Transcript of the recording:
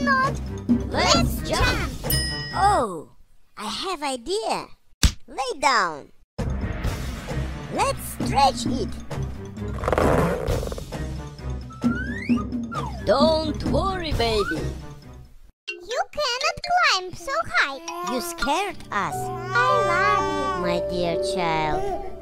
not? Let's jump! Oh, I have idea. Lay down. Let's stretch it. Don't worry, baby. You cannot climb so high. You scared us. I love you. My dear child,